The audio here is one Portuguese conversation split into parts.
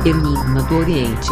Enigma do Oriente.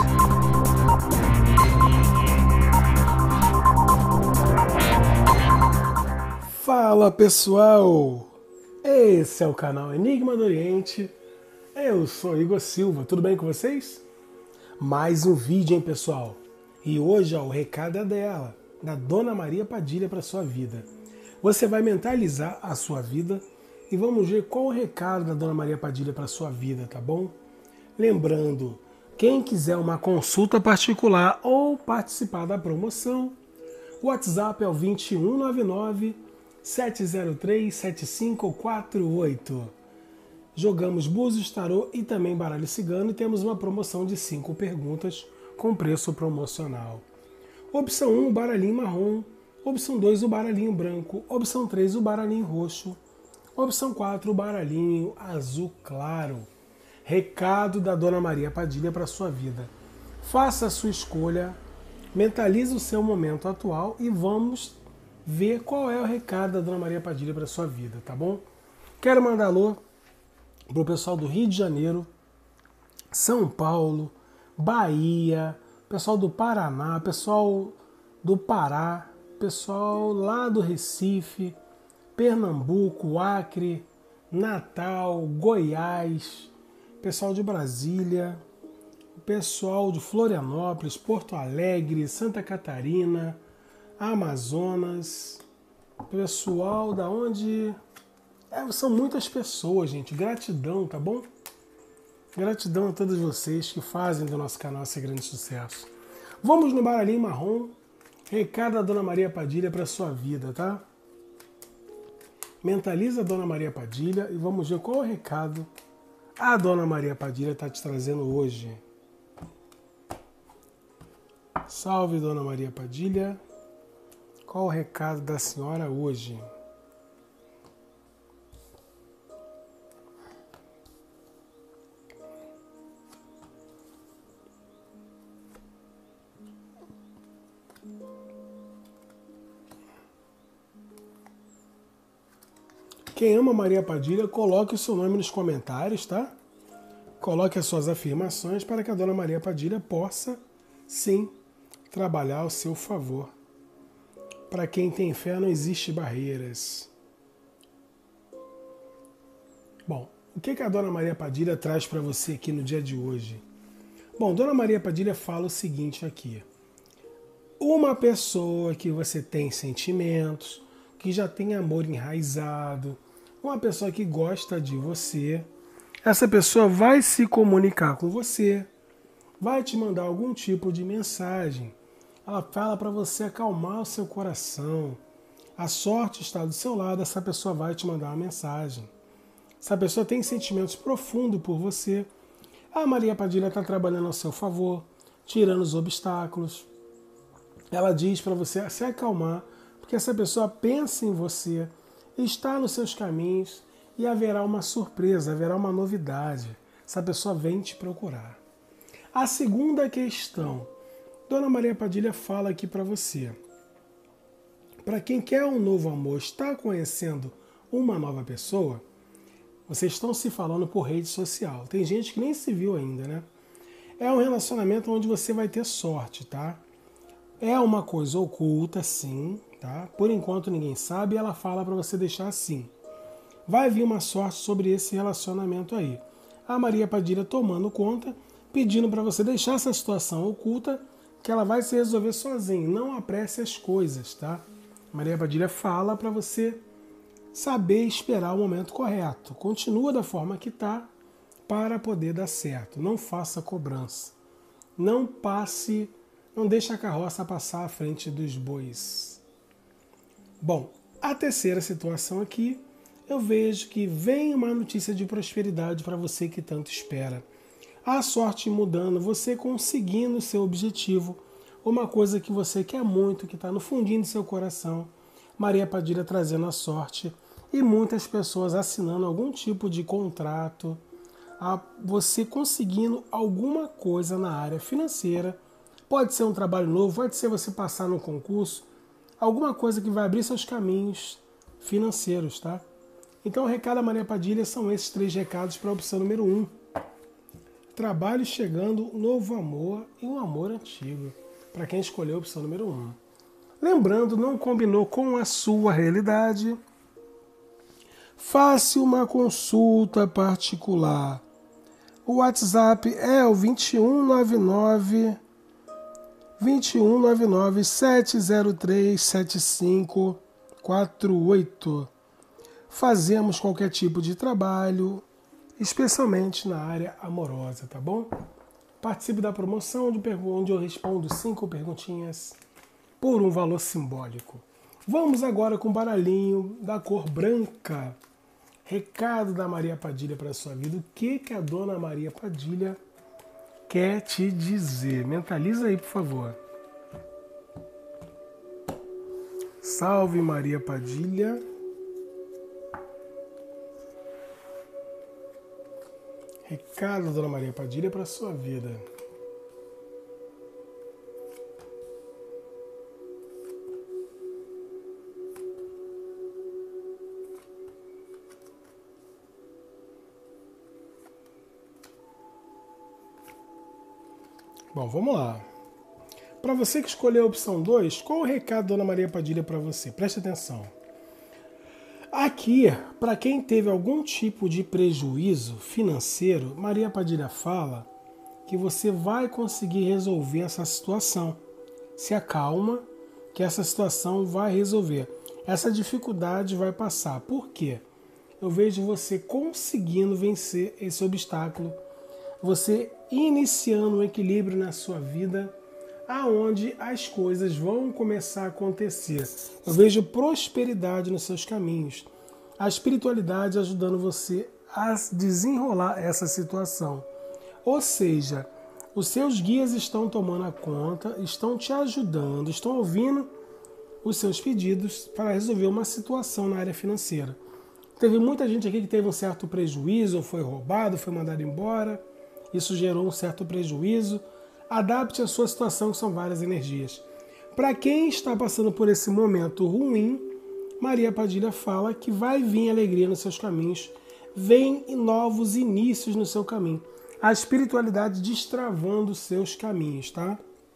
Fala pessoal, esse é o canal Enigma do Oriente, eu sou Igor Silva, tudo bem com vocês? Mais um vídeo, hein pessoal? E hoje ó, o recado é dela, da Dona Maria Padilha para sua vida. Você vai mentalizar a sua vida e vamos ver qual o recado da Dona Maria Padilha para sua vida, tá bom? Lembrando, quem quiser uma consulta particular ou participar da promoção, o WhatsApp é o 2199 703 7548. Jogamos búzios, tarô e também baralho cigano e temos uma promoção de 5 perguntas com preço promocional. Opção 1, o baralhinho marrom. Opção 2, o baralhinho branco. Opção 3, o baralhinho roxo. Opção 4, o baralhinho azul claro. Recado da Dona Maria Padilha para a sua vida. Faça a sua escolha, mentalize o seu momento atual e vamos ver qual é o recado da Dona Maria Padilha para a sua vida, tá bom? Quero mandar alô para o pessoal do Rio de Janeiro, São Paulo, Bahia, pessoal do Paraná, pessoal do Pará, pessoal lá do Recife, Pernambuco, Acre, Natal, Goiás, pessoal de Brasília, pessoal de Florianópolis, Porto Alegre, Santa Catarina, Amazonas, pessoal da onde... são muitas pessoas, gente. Gratidão, tá bom? Gratidão a todos vocês que fazem do nosso canal esse grande sucesso. Vamos no baralhinho marrom. Recado da Dona Maria Padilha para sua vida, tá? Mentaliza a Dona Maria Padilha e vamos ver qual o recado a Dona Maria Padilha está te trazendo hoje. Salve, Dona Maria Padilha. Qual o recado da senhora hoje? Quem ama Maria Padilha, coloque o seu nome nos comentários, tá? Coloque as suas afirmações para que a Dona Maria Padilha possa, sim, trabalhar ao seu favor. Para quem tem fé não existe barreiras. Bom, o que a Dona Maria Padilha traz para você aqui no dia de hoje? Bom, Dona Maria Padilha fala o seguinte aqui. Uma pessoa que você tem sentimentos, que já tem amor enraizado, uma pessoa que gosta de você, essa pessoa vai se comunicar com você, vai te mandar algum tipo de mensagem. Ela fala para você acalmar o seu coração. A sorte está do seu lado, essa pessoa vai te mandar uma mensagem. Essa pessoa tem sentimentos profundos por você. A Maria Padilha está trabalhando ao seu favor, tirando os obstáculos. Ela diz para você se acalmar, porque essa pessoa pensa em você, está nos seus caminhos e haverá uma surpresa, haverá uma novidade. Essa pessoa vem te procurar. A segunda questão, Dona Maria Padilha fala aqui para você. Para quem quer um novo amor, está conhecendo uma nova pessoa, vocês estão se falando por rede social. Tem gente que nem se viu ainda, né? É um relacionamento onde você vai ter sorte, tá? É uma coisa oculta, sim, tá? Por enquanto ninguém sabe e ela fala para você deixar assim. Vai vir uma sorte sobre esse relacionamento aí. A Maria Padilha tomando conta, pedindo para você deixar essa situação oculta, que ela vai se resolver sozinha. Não apresse as coisas, tá? Maria Padilha fala para você saber esperar o momento correto. Continua da forma que está para poder dar certo. Não faça cobrança. Não deixe a carroça passar à frente dos bois. Bom, a terceira situação aqui, eu vejo que vem uma notícia de prosperidade para você que tanto espera. A sorte mudando, você conseguindo o seu objetivo, uma coisa que você quer muito, que está no fundinho do seu coração. Maria Padilha trazendo a sorte e muitas pessoas assinando algum tipo de contrato, você conseguindo alguma coisa na área financeira. Pode ser um trabalho novo, pode ser você passar no concurso, alguma coisa que vai abrir seus caminhos financeiros, tá? Então o recado da Maria Padilha são esses 3 recados para a opção número 1. trabalho chegando, novo amor e um amor antigo. Para quem escolheu a opção número 1. Lembrando, não combinou com a sua realidade? Faça uma consulta particular. O WhatsApp é o 2199 703 7548. Fazemos qualquer tipo de trabalho, especialmente na área amorosa, tá bom? Participe da promoção onde eu respondo 5 perguntinhas por um valor simbólico. Vamos agora com o baralhinho da cor branca. Recado da Maria Padilha para a sua vida. O que a dona Maria Padilha quer te dizer? Mentaliza aí, por favor. Salve Maria Padilha. Recado da dona Maria Padilha para a sua vida. Bom, vamos lá. Para você que escolheu a opção 2, qual o recado da dona Maria Padilha para você? Preste atenção. Aqui, para quem teve algum tipo de prejuízo financeiro, Maria Padilha fala que você vai conseguir resolver essa situação. Se acalma, que essa situação vai resolver. Essa dificuldade vai passar. Por quê? Eu vejo você conseguindo vencer esse obstáculo, você iniciando um equilíbrio na sua vida, aonde as coisas vão começar a acontecer. Eu vejo prosperidade nos seus caminhos. A espiritualidade ajudando você a desenrolar essa situação. Ou seja, os seus guias estão tomando a conta, estão te ajudando, estão ouvindo os seus pedidos para resolver uma situação na área financeira. Teve muita gente aqui que teve um certo prejuízo, ou foi roubado, foi mandado embora. Isso gerou um certo prejuízo. Adapte a sua situação, que são várias energias. Para quem está passando por esse momento ruim, Maria Padilha fala que vai vir alegria nos seus caminhos, vem novos inícios no seu caminho. A espiritualidade destravando os seus caminhos, tá?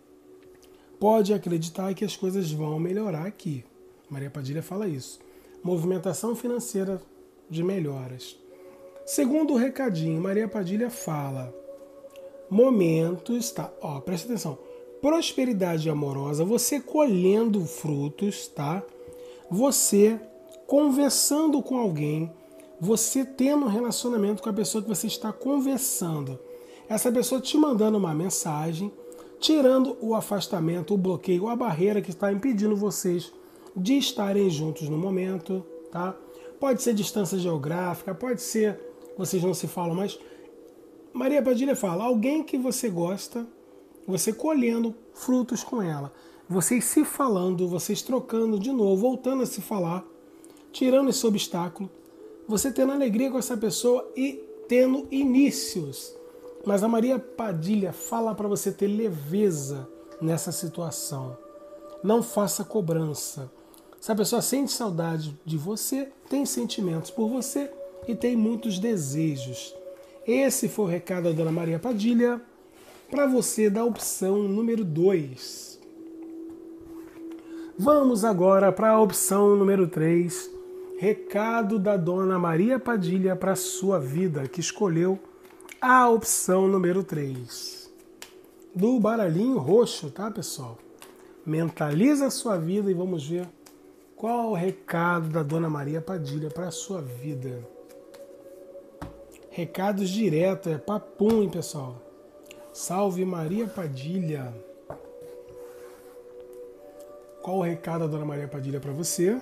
Pode acreditar que as coisas vão melhorar aqui. Maria Padilha fala isso. Movimentação financeira de melhoras. Segundo o recadinho, Maria Padilha fala: momentos, tá? Ó, presta atenção. Prosperidade amorosa, você colhendo frutos, tá? Você conversando com alguém, você tendo um relacionamento com a pessoa que você está conversando. Essa pessoa te mandando uma mensagem, tirando o afastamento, o bloqueio, a barreira que está impedindo vocês de estarem juntos no momento, tá? Pode ser distância geográfica, pode ser vocês não se falam mais. Maria Padilha fala, alguém que você gosta, você colhendo frutos com ela, vocês se falando, vocês trocando de novo, voltando a se falar, tirando esse obstáculo, você tendo alegria com essa pessoa e tendo inícios. Mas a Maria Padilha fala para você ter leveza nessa situação. Não faça cobrança. Se a pessoa sente saudade de você, tem sentimentos por você e tem muitos desejos. Esse foi o recado da dona Maria Padilha para você da opção número 2. Vamos agora para a opção número 3. Recado da dona Maria Padilha para a sua vida, que escolheu a opção número 3. Do baralhinho roxo, tá, pessoal? Mentaliza a sua vida e vamos ver qual o recado da dona Maria Padilha para a sua vida. Recados direto, é papum, hein, pessoal? Salve Maria Padilha. Qual o recado da dona Maria Padilha para você?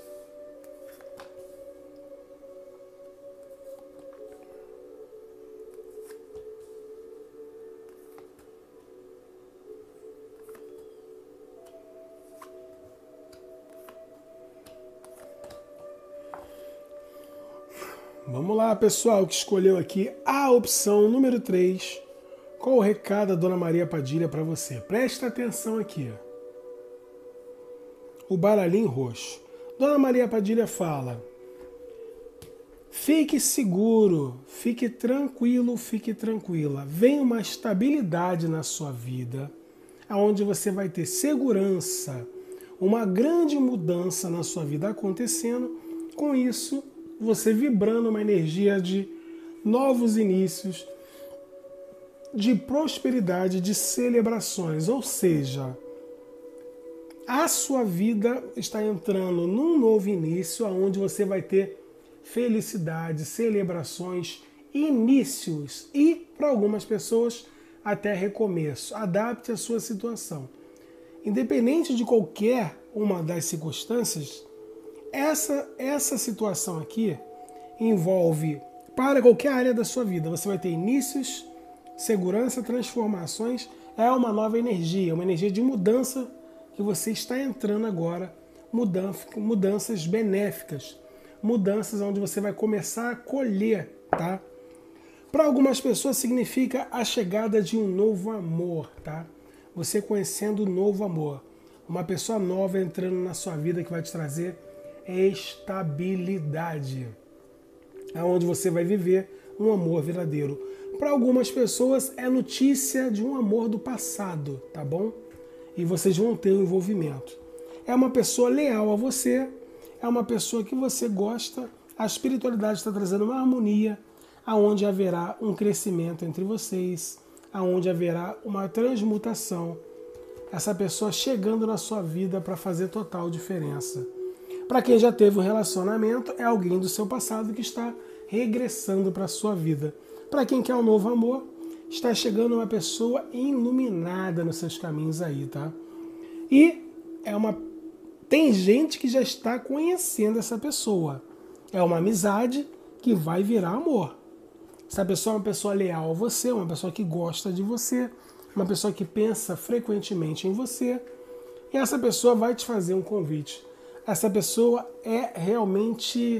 Vamos lá, pessoal, que escolheu aqui a opção número 3. Qual o recado da dona Maria Padilha para você? Presta atenção aqui. O baralhinho roxo. Dona Maria Padilha fala: Fique seguro, fique tranquilo, fique tranquila. Vem uma estabilidade na sua vida, onde você vai ter segurança, uma grande mudança na sua vida acontecendo. Com isso, você vibrando uma energia de novos inícios, de prosperidade, de celebrações. Ou seja, a sua vida está entrando num novo início, onde você vai ter felicidade, celebrações, inícios e, para algumas pessoas, até recomeço. Adapte a sua situação. Independente de qualquer uma das circunstâncias, essa situação aqui envolve, para qualquer área da sua vida, você vai ter inícios, segurança, transformações, é uma nova energia, uma energia de mudança que você está entrando agora, mudanças benéficas, mudanças onde você vai começar a colher, tá? Para algumas pessoas significa a chegada de um novo amor, tá? Você conhecendo um novo amor, uma pessoa nova entrando na sua vida que vai te trazer estabilidade, aonde você vai viver um amor verdadeiro. Para algumas pessoas é notícia de um amor do passado, tá bom? E vocês vão ter um envolvimento. É uma pessoa leal a você, é uma pessoa que você gosta, a espiritualidade está trazendo uma harmonia, aonde haverá um crescimento entre vocês, aonde haverá uma transmutação. Essa pessoa chegando na sua vida para fazer total diferença. Para quem já teve um relacionamento, é alguém do seu passado que está regressando para a sua vida. Para quem quer um novo amor, está chegando uma pessoa iluminada nos seus caminhos aí, tá? E tem gente que já está conhecendo essa pessoa. É uma amizade que vai virar amor. Essa pessoa é uma pessoa leal a você, uma pessoa que gosta de você, uma pessoa que pensa frequentemente em você. E essa pessoa vai te fazer um convite. Essa pessoa é realmente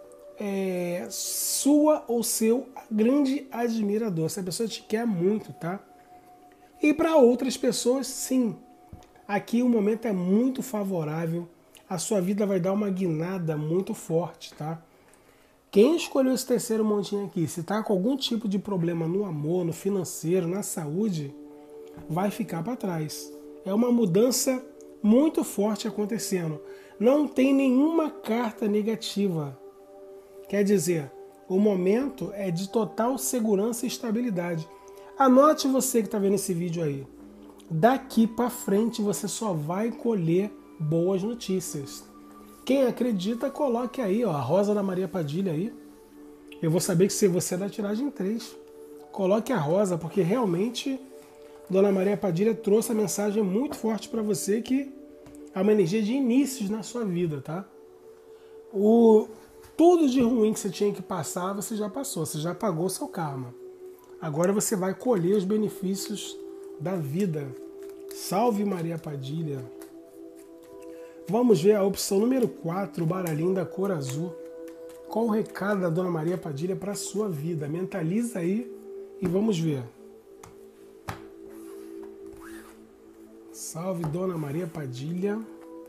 sua ou seu grande admirador. Essa pessoa te quer muito, tá? E para outras pessoas, sim. Aqui o momento é muito favorável. A sua vida vai dar uma guinada muito forte, tá? Quem escolheu esse terceiro montinho aqui, se está com algum tipo de problema no amor, no financeiro, na saúde, vai ficar para trás. É uma mudança muito forte acontecendo. Não tem nenhuma carta negativa. Quer dizer, o momento é de total segurança e estabilidade. Anote você que está vendo esse vídeo aí. Daqui para frente você só vai colher boas notícias. Quem acredita, coloque aí, ó, a Rosa da Maria Padilha aí. Eu vou saber que se você é da tiragem 3. Coloque a rosa, porque realmente Dona Maria Padilha trouxe a mensagem muito forte para você, que é uma energia de inícios na sua vida, tá? Tudo de ruim que você tinha que passar, você já passou, você já pagou seu karma. Agora você vai colher os benefícios da vida. Salve Maria Padilha. Vamos ver a opção número 4, o baralhinho da cor azul. Qual o recado da Dona Maria Padilha para a sua vida? Mentaliza aí e vamos ver. Salve Dona Maria Padilha.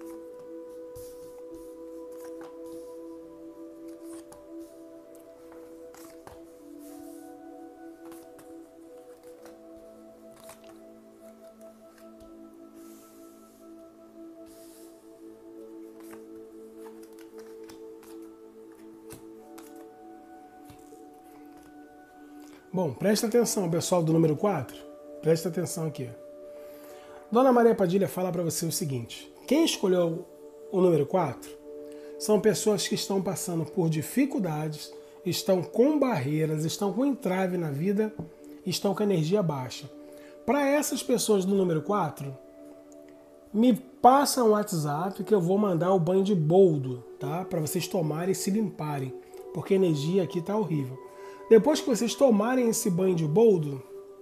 Bom, presta atenção, pessoal do número 4. Presta atenção aqui. Dona Maria Padilha fala para você o seguinte. Quem escolheu o número 4 são pessoas que estão passando por dificuldades, estão com barreiras, estão com entrave na vida, estão com energia baixa. Para essas pessoas do número 4, me passa um WhatsApp que eu vou mandar o banho de boldo, tá? Para vocês tomarem e se limparem, porque a energia aqui tá horrível. Depois que vocês tomarem esse banho de boldo,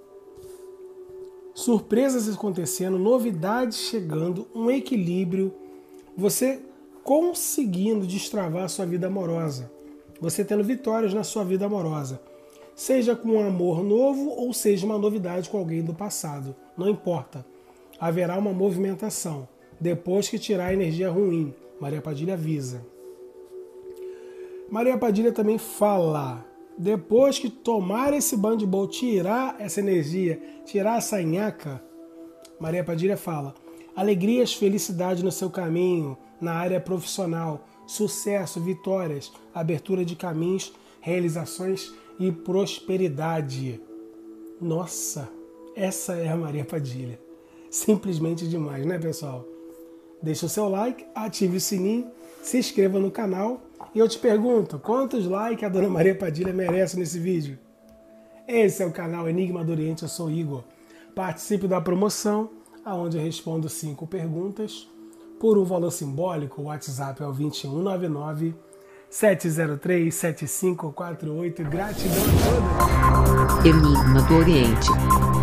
surpresas acontecendo, novidades chegando, um equilíbrio, você conseguindo destravar a sua vida amorosa, você tendo vitórias na sua vida amorosa, seja com um amor novo ou seja uma novidade com alguém do passado, não importa, haverá uma movimentação, depois que tirar a energia ruim, Maria Padilha avisa. Maria Padilha também fala, depois que tomar esse banho de bol, tirar essa energia, tirar essa nhaca, Maria Padilha fala, alegrias, felicidade no seu caminho, na área profissional, sucesso, vitórias, abertura de caminhos, realizações e prosperidade. Nossa, essa é a Maria Padilha. Simplesmente demais, né, pessoal? Deixe o seu like, ative o sininho, se inscreva no canal e eu te pergunto, quantos likes a Dona Maria Padilha merece nesse vídeo? Esse é o canal Enigma do Oriente, eu sou Igor. Participe da promoção, onde eu respondo 5 perguntas por um valor simbólico. O WhatsApp é o 2199-703-7548. Gratidão a todos! Enigma do Oriente.